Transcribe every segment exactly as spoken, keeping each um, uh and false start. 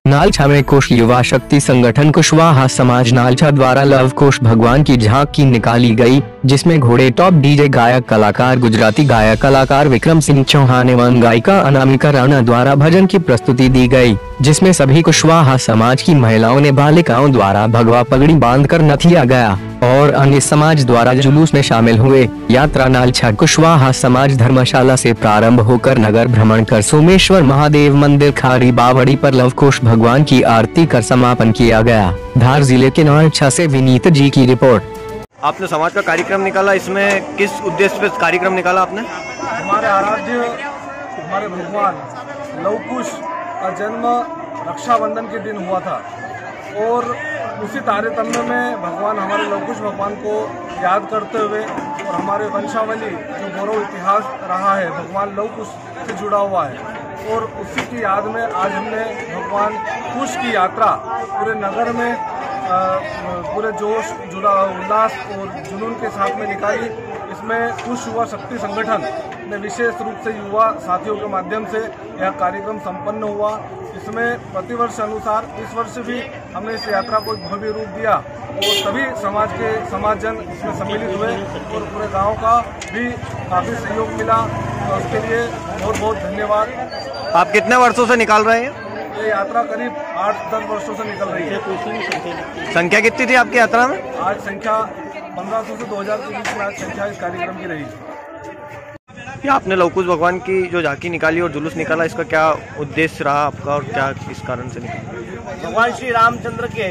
नालछा में कुश युवा शक्ति संगठन कुशवाहा समाज नालछा द्वारा लव कुश भगवान की झांकी निकाली गई, जिसमें घोड़े टॉप डीजे गायक कलाकार गुजराती गायक कलाकार विक्रम सिंह चौहान एवं गायिका अनामिका राणा द्वारा भजन की प्रस्तुति दी गई, जिसमें सभी कुशवाहा समाज की महिलाओं ने बालिकाओं द्वारा भगवा पगड़ी बांधकर नथिया गया और अन्य समाज द्वारा जुलूस में शामिल हुए। यात्रा नालछा कुशवाहा समाज धर्मशाला से प्रारंभ होकर नगर भ्रमण कर सोमेश्वर महादेव मंदिर खारी बावड़ी पर लव कुश भगवान की आरती कर समापन किया गया। धार जिले के नालछा से विनीत जी की रिपोर्ट। आपने समाज का कार्यक्रम निकाला, इसमें किस उद्देश्य पे कार्यक्रम निकाला आपने? हमारे आराध्य हमारे भगवान लव कुश का जन्म रक्षाबंधन के दिन हुआ था और उसी तारतम्य में भगवान हमारे लव कुश भगवान को याद करते हुए और हमारे वंशावली जो गौरव इतिहास रहा है भगवान लव कुश से जुड़ा हुआ है और उसी की याद में आज हमने भगवान कुश की यात्रा पूरे नगर में पूरे जोश जुड़ा उल्लास और जुनून के साथ में निकाली। इसमें कुश युवा शक्ति संगठन ने विशेष रूप से युवा साथियों के माध्यम से यह कार्यक्रम संपन्न हुआ। इसमें प्रतिवर्ष अनुसार इस वर्ष भी हमने इस यात्रा को एक भव्य रूप दिया और सभी समाज के समाजजन इसमें सम्मिलित हुए और पूरे गांव का भी काफ़ी सहयोग मिला और उसके लिए बहुत बहुत धन्यवाद। आप कितने वर्षों से निकाल रहे हैं? ये यात्रा करीब आठ दस वर्षों से निकल रही है। संख्या कितनी थी आपकी यात्रा में? आज संख्या पंद्रह सौ से दो हजार के बीच में आज संख्या इस कार्यक्रम की रही। ये आपने लव कुश भगवान की जो झांकी निकाली और जुलूस निकाला, इसका क्या उद्देश्य रहा आपका और क्या किस कारण से निकाला? भगवान श्री रामचंद्र के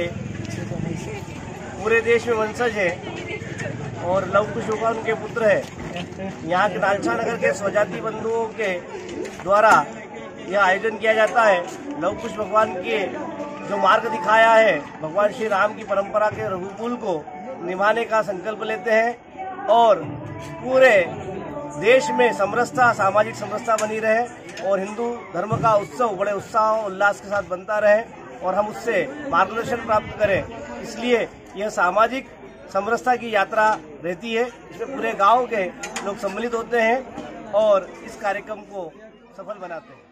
पूरे देश में वंशज है और लव कुश भगवान उनके पुत्र है। यहाँ के नालछा नगर के स्वजाति बंधुओं के द्वारा यह आयोजन किया जाता है। लव कुश भगवान के जो मार्ग दिखाया है, भगवान श्री राम की परंपरा के रघुकुल को निभाने का संकल्प लेते हैं और पूरे देश में समरसता, सामाजिक समरसता बनी रहे और हिंदू धर्म का उत्सव बड़े उत्साह और उल्लास के साथ बनता रहे और हम उससे मार्गदर्शन प्राप्त करें। इसलिए यह सामाजिक समरसता की यात्रा रहती है। इसमें पूरे गांव के लोग सम्मिलित होते हैं और इस कार्यक्रम को सफल बनाते हैं।